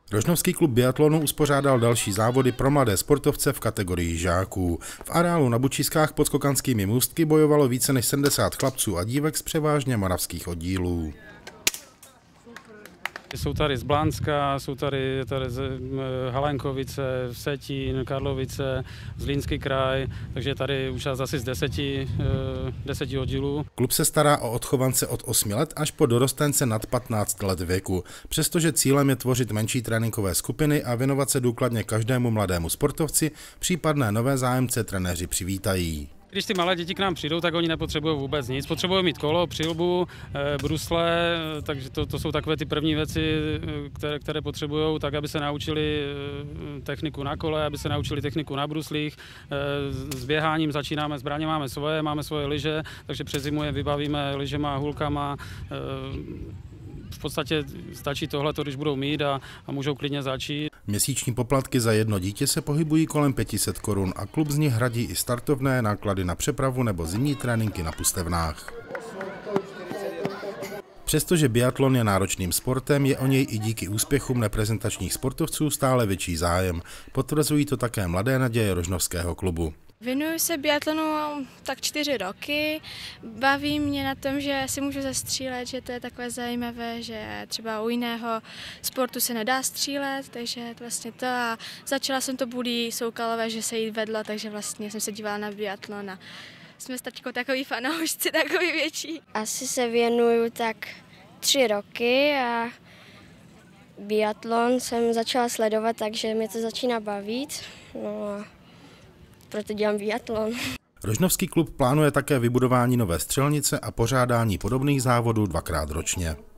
Rožnovský klub biatlonu uspořádal další závody pro mladé sportovce v kategorii žáků. V areálu na Bučiskách pod Skokanskými můstky bojovalo více než 70 chlapců a dívek z převážně moravských oddílů. Jsou tady z Blánska, jsou tady z Halenkovice, Vsetín, Karlovice, Zlínský kraj, takže tady účast asi z 10 oddílů. Klub se stará o odchovance od 8 let až po dorostence nad 15 let věku, přestože cílem je tvořit menší tréninkové skupiny a věnovat se důkladně každému mladému sportovci, případné nové zájemce trenéři přivítají. Když ty malé děti k nám přijdou, tak oni nepotřebují vůbec nic. Potřebují mít kolo, přilbu, brusle, takže to jsou takové ty první věci, které potřebují, tak aby se naučili techniku na kole, aby se naučili techniku na bruslích. S běháním začínáme, zbraně máme svoje lyže, takže přes zimu je vybavíme lyžema, hulkama. V podstatě stačí tohleto, když budou mít a můžou klidně začít. Měsíční poplatky za jedno dítě se pohybují kolem 500 korun a klub z nich hradí i startovné, náklady na přepravu nebo zimní tréninky na pustevnách. Přestože biatlon je náročným sportem, je o něj i díky úspěchům reprezentačních sportovců stále větší zájem. Potvrzují to také mladé naděje rožnovského klubu. Věnuju se biatlonu tak 4 roky. Baví mě na tom, že si můžu zastřílet, že to je takové zajímavé, že třeba u jiného sportu se nedá střílet, takže vlastně to. A začala jsem to Bulí Soukalové, že se jí vedlo, takže vlastně jsem se dívala na biatlon a jsme s taťkou takový fanoušci, takový větší. Asi se věnuju tak 3 roky a biatlon jsem začala sledovat, takže mě to začíná bavit. No a proto dělám biatlon. Rožnovský klub plánuje také vybudování nové střelnice a pořádání podobných závodů 2krát ročně.